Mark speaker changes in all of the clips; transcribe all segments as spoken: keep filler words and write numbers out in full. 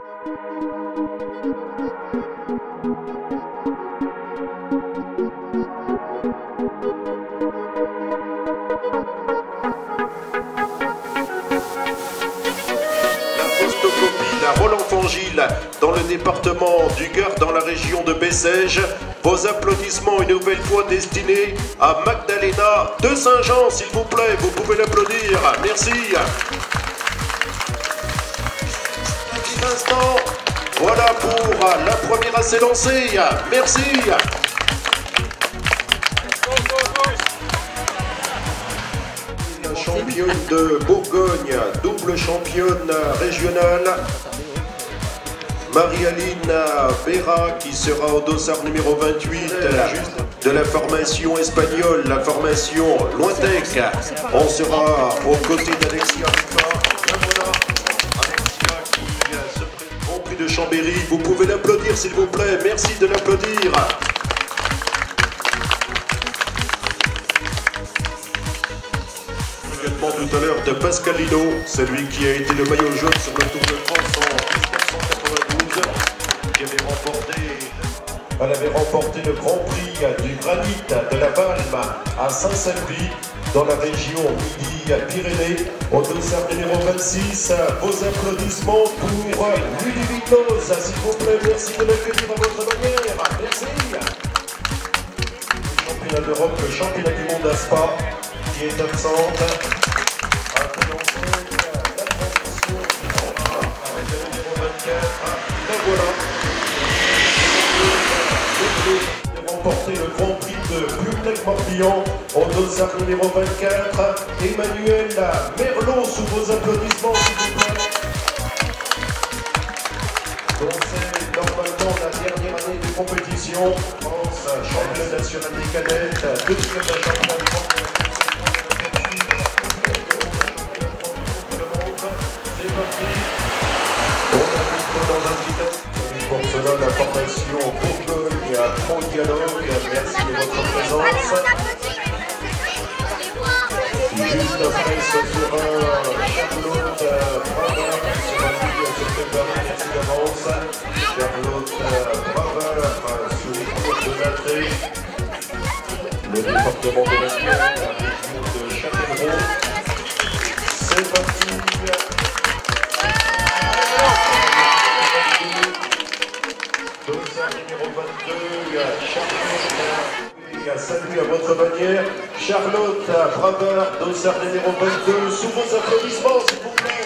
Speaker 1: Roland-Fangil, dans le département du Gard, dans la région de Bessèges. Vos applaudissements une nouvelle fois destinés à Magdalena de Saint-Jean, s'il vous plaît, vous pouvez l'applaudir. Merci. Un petit instant, voilà pour la première à s'élancer. Merci. La championne de Bourgogne, double championne régionale, Marie-Aline Vera, qui sera au dossard numéro vingt-huit, juste de la formation espagnole, la formation Lointec. On sera aux côtés d'Alexia Rifa. Alexia qui se présente au prix de Chambéry. Vous pouvez l'applaudir, s'il vous plaît. Merci de l'applaudir. Également tout à l'heure de Pascalino, celui qui a été le maillot jaune sur le Tour de France en mille neuf cent quatre-vingt-douze, qui avait remporté, elle avait remporté le Grand Prix du Granit de la Balme à Saint-Salvi, dans la région Midi-Pyrénées, au dossard numéro vingt-six. Vos applaudissements pour Ludivicos, s'il vous plaît, merci de l'accueillir à votre manière. Merci. Le championnat d'Europe, le championnat du monde à Spa, qui est absente. Un peu d'ensemble, la transition avec le numéro vingt-quatre. Et voilà. De remporter le Grand Prix de Blumec-Morbihan au dossard numéro vingt-quatre. Emmanuel Merlot, sous vos applaudissements, s'il vous plaît. Donc c'est normalement la dernière année de compétition. France, championnat national des cadettes, deuxième championnat du monde. Pour cela, la formation Bourgogne à Pro Dialogue, merci de votre présence. Juste après, ce sera Charlotte Bravard qui sera venue à se préparer, merci d'avance. Charlotte Bravard sous les cours de l'entrée. Le département de la Nièvre, la région de Châtellerault. C'est parti. Numéro vingt-deux, Charlotte, salut à votre manière. Charlotte Bravard, dossard numéro vingt-deux, sous vos applaudissements, s'il vous plaît.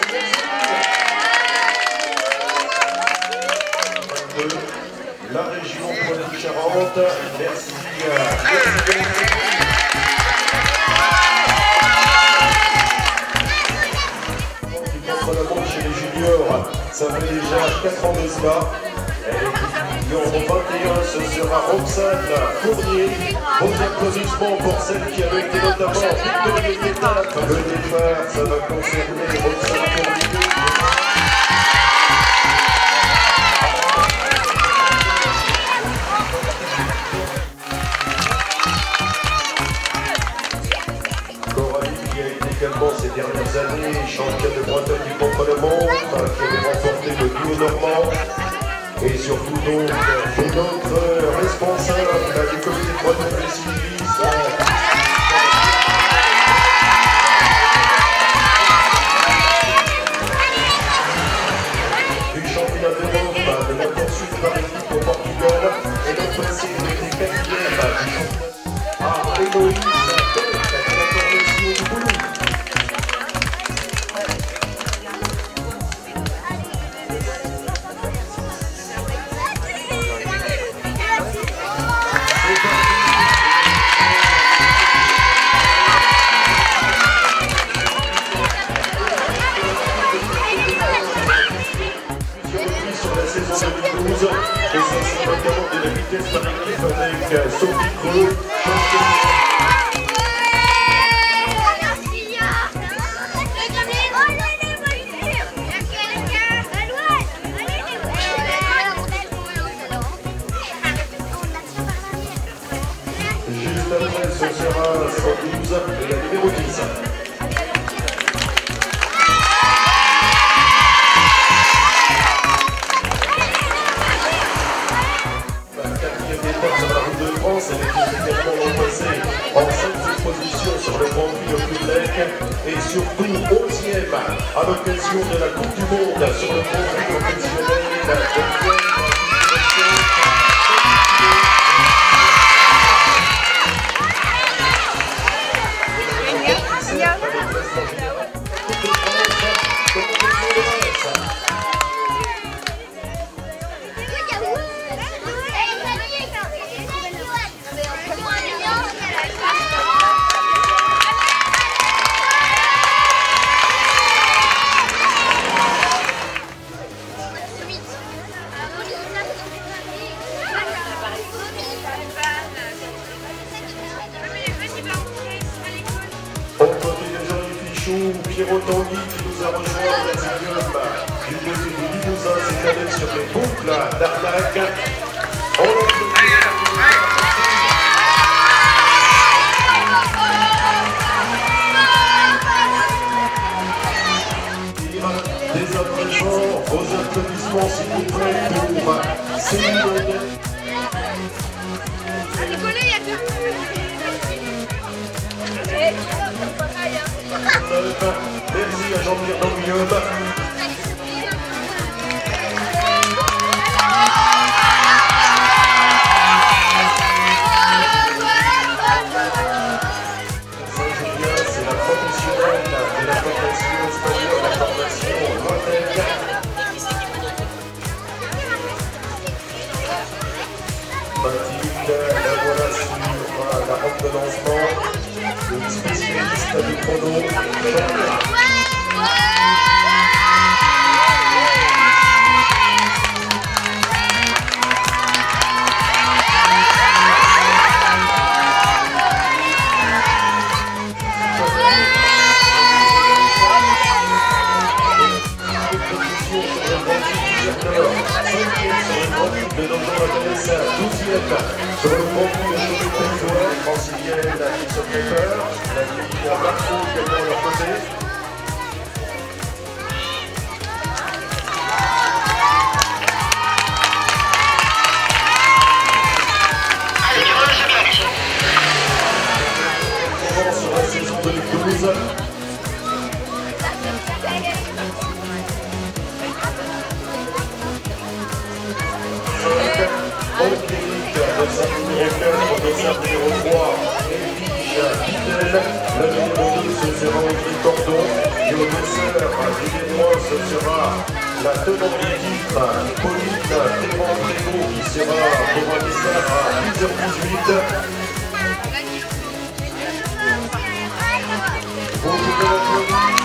Speaker 1: vingt-deux, la région Poitou-Charentes, merci. Qui contre la montre chez les juniors, ça fait déjà quatre ans de cela. Numéro vingt et un, ce sera Roxane Fournier. Vos applaudissements pour celle qui avait été notamment victorieuse d'étape. Le départ, ça va concerner Roxane Fournier. Coralie, qui a été également ces dernières années championne de Bretagne du contre-la-montre, qui avait remporté le duo normand. Et surtout donc, notre responsable du comité de Bretagne et Civis, du championnat d'Europe, de la poursuite par équipe au Portugal, et le passé était quatrième du championnat à Héloïse, de la formation du Boulou. Et ça c'est notamment de la vitesse par équipe avec Sophie Creux. Juste après ce sera cent douze et la numéro dix. elle est également repassée en cinquième position sur le Grand Prix de Québec et surtout onzième à l'occasion de la Coupe du Monde sur le Grand Prix professionnel de Pierrot Tanguy qui nous a rejoint à la du côté du Limousin, c'est allé sur les boucles d'Arnaque. On dès à présent, vos applaudissements s'il vous plaît pour Céline. Merci à Jean-Pierre Danguillaume. Saint-Julien, c'est la professionnelle de la formation espagnole, la formation lointaine. Mathilde, la voilà sur la rampe de lancement. Le spécialiste du chrono, douzième sur le Grand Prix de Chauvet Paysois, francilienne qui se prépare, la ligne à Marco également à leur côté. On commence sur la saison deux mille douze. Adversaire numéro trois, Edwige Vidal. Le numéro deux, ce sera Audrey Cordon. Et au dessert du numéro un, ce sera la tenante du titre, Pauline Théran-Prévost, qui sera pour un dessert à dix heures dix-huit. Pour toute la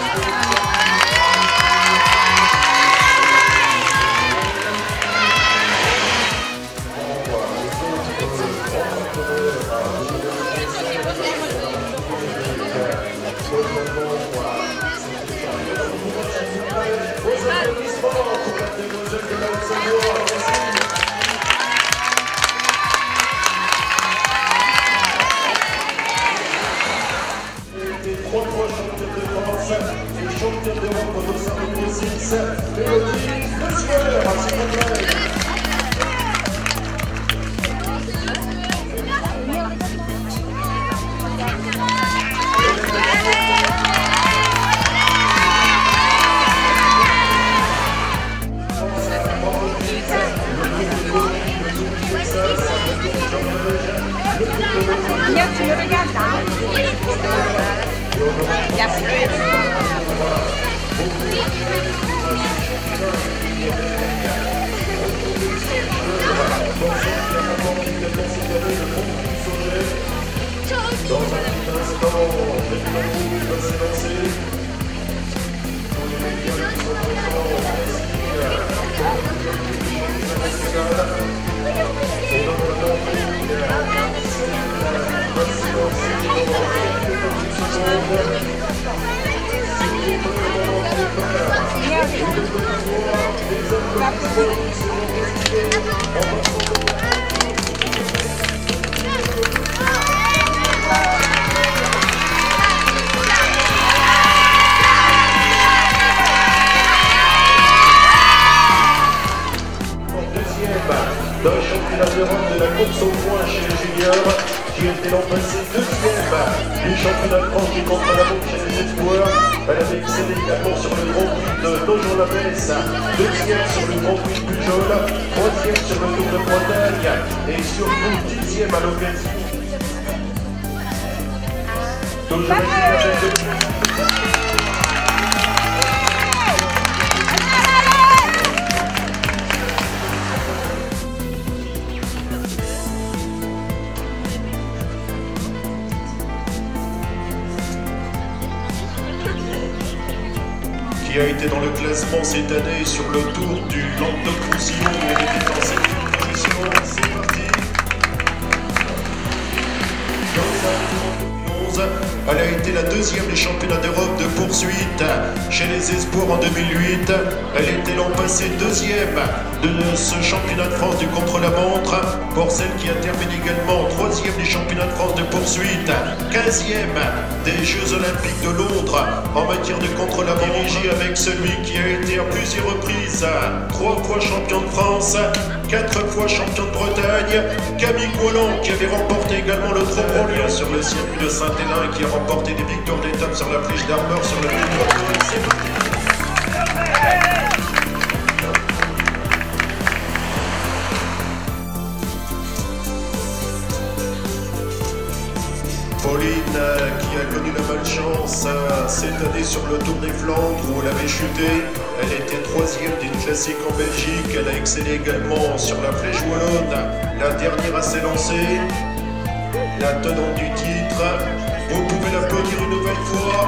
Speaker 1: trois fois championne de France et championne d'Europe en deux cent vingt-six, Mélodie Lesueur, s'il vous plaît.
Speaker 2: Io ti ho regalato. Ya
Speaker 1: Dans un petit instant, le film va s'élancer. Tous les médias qui sont présents, merci à et dans le temps, c'est va s'élancer dans quelques petites secondes. S'il vous plaît, on en prépare. Et de voir les applaudissements qui seront restitués en passant de dans le championnat d'Europe de la course au point chez les juniors, qui était l'an passé deuxième du championnat de France du contre-la-montre chez les espoirs. Elle avait excellé également sur le Grand Prix de Nogent-la-Messe, deuxième sur le Grand Prix de Pujol, troisième sur le Tour de Bretagne et surtout dixième à l'occasion. Toujours qui a été dans le classement cette année sur le Tour du Languedoc-Roussillon. Elle était en septième position. C'est parti. Elle a été la deuxième des championnats d'Europe de poursuite chez les espoirs en deux mille huit. Elle était l'an passé deuxième de ce championnat de France du contre-la-montre. Pour celle qui a terminé également troisième des championnats de France de poursuite, quinzième des Jeux Olympiques de Londres en matière de contre-la-montre, dirigé avec celui qui a été à plusieurs reprises trois fois champion de France, quatre fois champion de Bretagne, Camille Collant, qui avait remporté également le Trompe-Lion sur le circuit de Saint-Hélin et qui a remporté des victoires d'étape sur la Flèche d'Armor sur le Tour. Pauline, qui a connu la malchance cette année sur le Tour des Flandres où elle avait chuté. Elle était troisième d'une classique en Belgique. Elle a excellé également sur la Flèche wallonne. La dernière à s'élancer, la tenante du titre. Vous pouvez l'applaudir une nouvelle fois.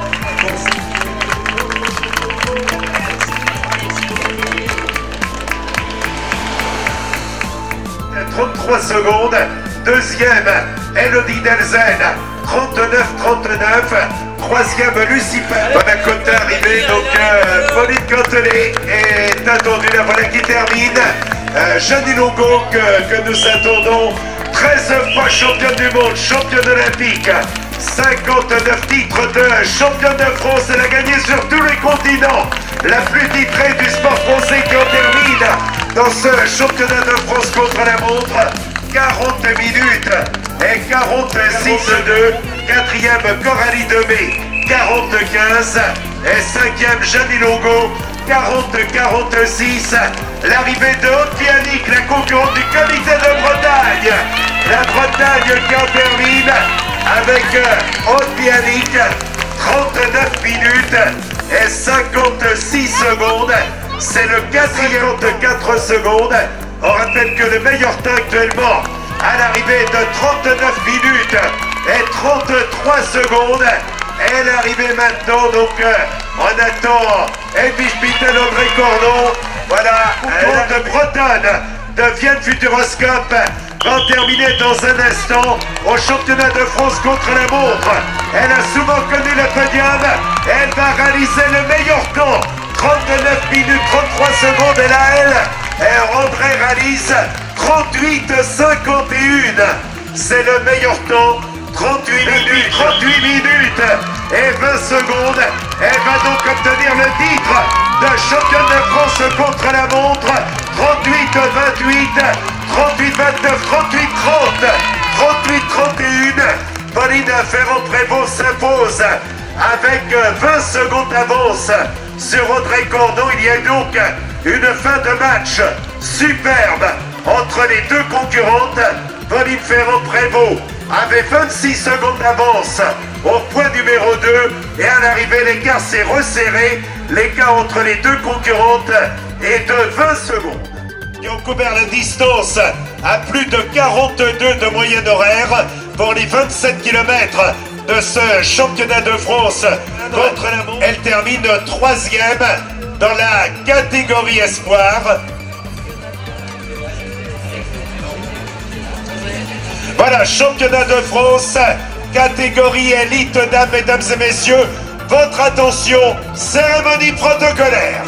Speaker 3: trente-trois secondes. Deuxième, Elodie Delzen. trente-neuf trente-neuf. Troisième, Lucifer. Bonacota arrivé. Donc, euh, Pauline Cantelet est attendue. La voilà qui termine. Euh, Jeannie Longo que, que nous attendons. treize fois championne du monde, championne olympique. cinquante-neuf titres de championne de France. Elle a gagné sur tous les continents. La plus titrée du sport français qui en termine dans ce championnat de France contre la montre. quarante minutes et quarante-six deux. Quatrième, Coralie Demey, quarante-quinze. Et cinquième, Jeannie Longo, quarante quarante-six. L'arrivée de Haute-Pianique, la concurrente du comité de Bretagne. La Bretagne qui en termine avec Haute-Pianique, trente-neuf minutes et cinquante-six secondes. C'est le quatrième de quatre secondes. On rappelle que le meilleur temps actuellement à l'arrivée de trente-neuf minutes et trente-trois secondes. Et l'arrivée maintenant, donc euh, on attend Edwige Pittel, Audrey Cordon. Voilà, la de Bretonne de Vienne Futuroscope va terminer dans un instant au championnat de France contre la montre. Elle a souvent connu le podium. Elle va réaliser le meilleur temps. trente-neuf minutes, trente-trois secondes. Et là, elle, et André réalise trente-huit cinquante et un. C'est le meilleur temps. trente-huit minutes, trente-huit minutes et vingt secondes. Elle va donc obtenir le titre de championne de France contre la montre. trente-huit vingt-huit, trente-huit vingt-neuf, trente-huit trente, trente-huit trente et un. Pauline Ferrand-Prévot s'impose avec vingt secondes d'avance sur Audrey Cordon. Il y a donc une fin de match superbe entre les deux concurrentes. Pauline Ferrand-Prévôt avait vingt-six secondes d'avance au point numéro deux et à l'arrivée l'écart s'est resserré. L'écart entre les deux concurrentes est de vingt secondes. Qui ont couvert la distance à plus de quarante-deux de moyenne horaire pour les vingt-sept kilomètres de ce championnat de France contre la montre. Elle termine troisième dans la catégorie espoir. Voilà, championnat de France, catégorie élite, dames, mesdames et messieurs. Votre attention, cérémonie protocolaire.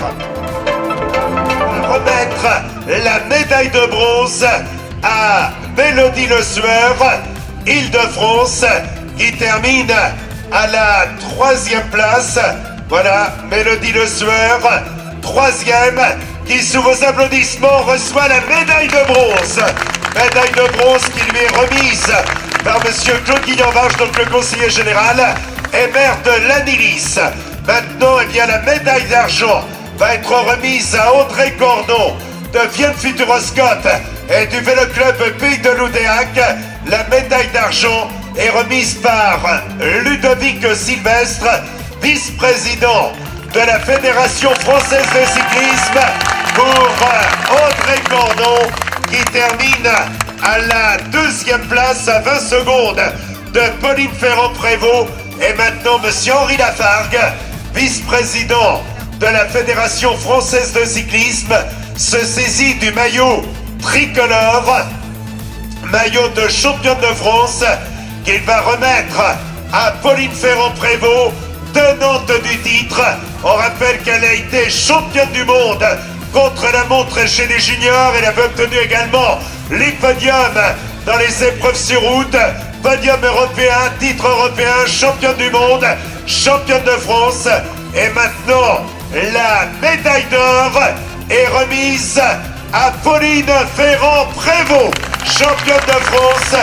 Speaker 3: Remettre la médaille de bronze à Mélodie Le Sueur, Île-de-France, qui termine à la troisième place. Voilà, Mélodie Le Sueur, troisième, qui sous vos applaudissements reçoit la médaille de bronze. médaille de bronze qui lui est remise par monsieur Claude Guillanvarche, donc le conseiller général et maire de Lannilis. Maintenant, eh bien, la médaille d'argent va être remise à Audrey Cordon de Vienne Futuroscope et du Vélo Club Pays de Loudéac. La médaille d'argent est remise par Ludovic Sylvestre, vice-président de la Fédération française de cyclisme, pour Audrey Cordon, qui termine à la deuxième place à vingt secondes de Pauline Ferrand-Prévot. Et maintenant, monsieur Henri Lafargue, vice-président de la Fédération française de cyclisme, se saisit du maillot tricolore, maillot de championne de France, qu'il va remettre à Pauline Ferrand-Prévot, tenante du titre. On rappelle qu'elle a été championne du monde contre la montre chez les juniors. Elle avait obtenu également les podiums dans les épreuves sur route, podium européen, titre européen, championne du monde, championne de France. Et maintenant, la médaille d'or est remise à Pauline Ferrand-Prévot, championne de France.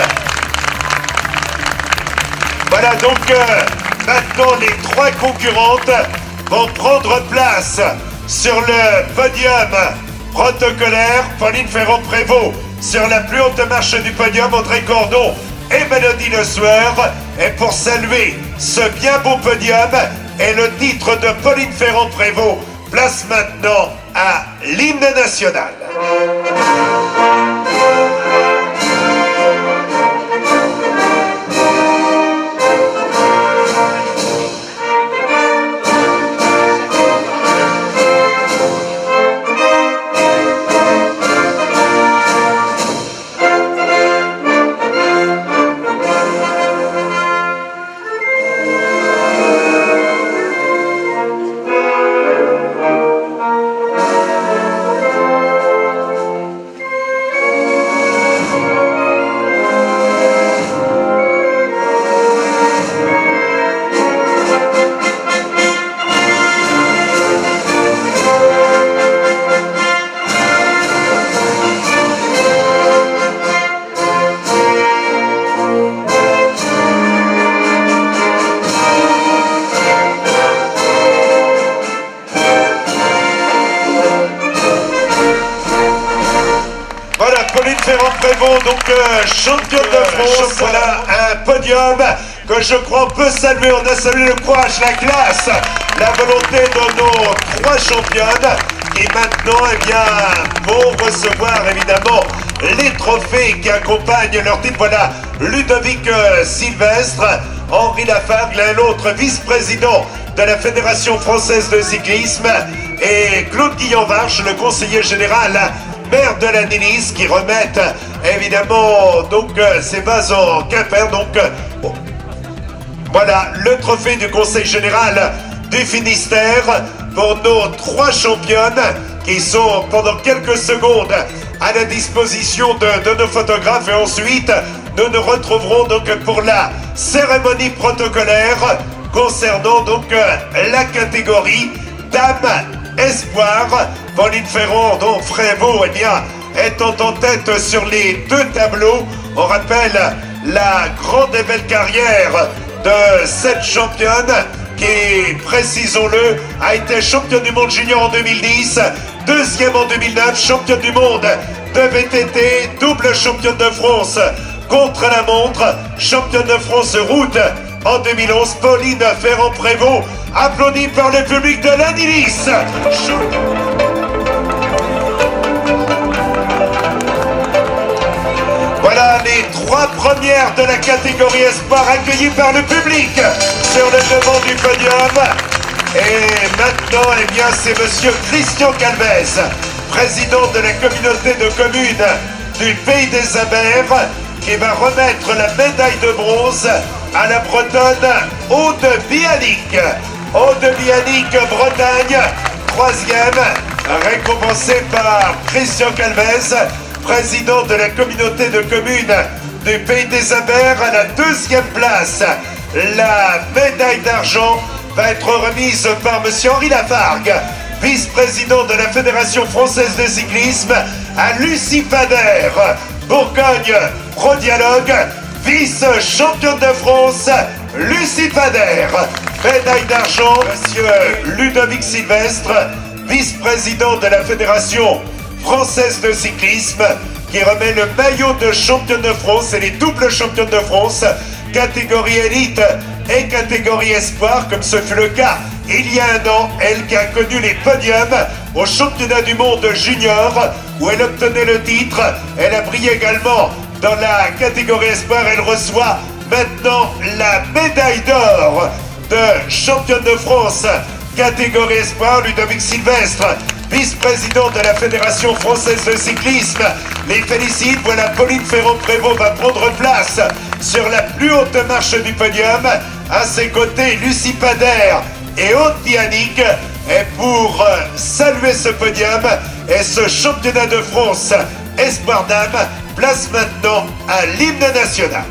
Speaker 3: Voilà donc euh, maintenant les trois concurrentes vont prendre place sur le podium protocolaire. Pauline Ferrand-Prévot sur la plus haute marche du podium, Audrey Cordon et Mélodie Le Sueur. Et pour saluer ce bien beau podium et le titre de Pauline Ferrand-Prévot, place maintenant à l'hymne national. Ferrand-Prévot, donc euh, championne de France. Voilà un podium que je crois on peut saluer. On a salué le courage, la classe, la volonté de nos trois championnes qui maintenant eh bien, vont recevoir évidemment les trophées qui accompagnent leur titre. Voilà Ludovic euh, Sylvestre, Henri Lafargue, l'un et l'autre vice-président de la Fédération française de cyclisme, et Claude Guillanvarche, le conseiller général, maire de Lannilis, qui remettent évidemment donc euh, ces vases en Quimper. Donc euh, bon. Voilà le trophée du conseil général du Finistère pour nos trois championnes qui sont pendant quelques secondes à la disposition de, de nos photographes. Et ensuite nous nous retrouverons donc pour la cérémonie protocolaire concernant donc euh, la catégorie Dames Espoir. Pauline Ferrand-Prévot eh bien, étant en tête sur les deux tableaux. On rappelle la grande et belle carrière de cette championne qui, précisons-le, a été championne du monde junior en deux mille dix, deuxième en deux mille neuf, championne du monde de V T T, double championne de France contre la montre, championne de France route en deux mille onze. Pauline Ferrand-Prévot, applaudie par le public de Lannilis. Voilà les trois premières de la catégorie Espoir accueillies par le public sur le devant du podium. Et maintenant, eh bien, c'est monsieur Christian Calvez, président de la communauté de communes du Pays des Abers, qui va remettre la médaille de bronze à la Bretonne Aude Bianic. Aude Bianic, Bretagne, troisième, récompensée par Christian Calvez, président de la communauté de communes du Pays des Abers, à la deuxième place. La médaille d'argent va être remise par monsieur Henri Lafargue, vice-président de la Fédération française de cyclisme, à Lucie Fader, Bourgogne Pro Dialogue, vice-championne de France, Lucie Pader. Médaille d'argent, monsieur Ludovic Sylvestre, vice-président de la Fédération française de cyclisme, qui remet le maillot de championne de France et les doubles championnes de France, catégorie élite et catégorie espoir, comme ce fut le cas il y a un an, elle qui a connu les podiums au championnat du monde junior, où elle obtenait le titre. Elle a brillé également dans la catégorie espoir. Elle reçoit maintenant la médaille d'or de championne de France catégorie espoir. Ludovic Sylvestre, vice-président de la Fédération française de cyclisme, les félicite. Voilà, Pauline Ferrand-Prévot va prendre place sur la plus haute marche du podium. À ses côtés, Lucie Pader et Aude Bianic. Et pour saluer ce podium et ce championnat de France espoir dames, place maintenant à l'hymne national.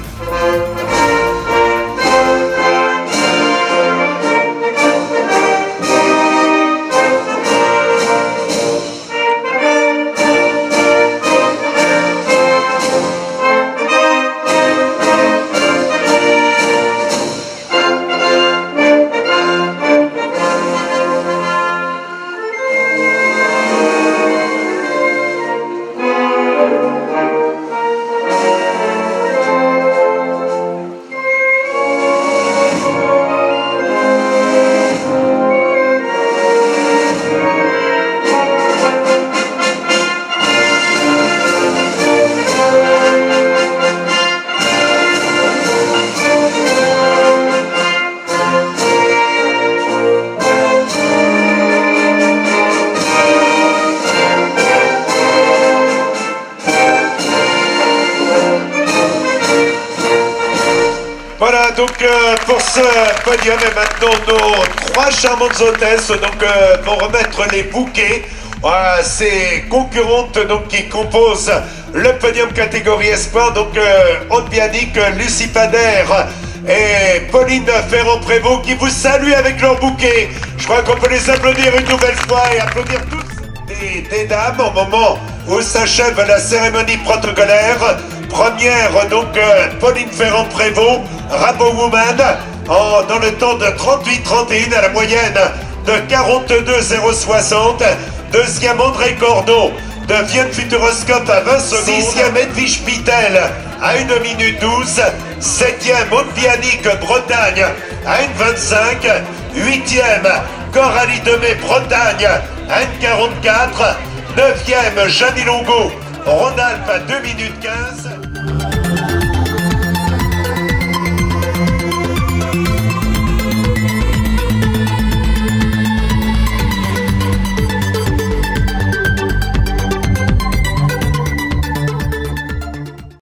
Speaker 3: Voilà donc euh, pour ce podium, et maintenant nos trois charmantes hôtesses donc, euh, vont remettre les bouquets à ces concurrentes donc, qui composent le podium catégorie espoir. Donc euh, Aude Bianic, Lucie Pader et Pauline Ferrand-Prévot qui vous saluent avec leur bouquet. Je crois qu'on peut les applaudir une nouvelle fois et applaudir tous des, des dames au moment où s'achève la cérémonie protocolaire. Première donc euh, Pauline Ferrand-Prévot, Rabo Woman, en, dans le temps de trente-huit trente et un à la moyenne de quarante-deux zéro soixante. Deuxième André Cordeau de Vienne Futuroscope à vingt secondes. Sixième Edwige Pittel à une minute douze. Septième Aude Bianic Bretagne à une vingt-cinq. Huitième Coralie Demey Bretagne à une quarante-quatre. Neuvième Jeannie Longo Rhône-Alpes à deux minutes quinze.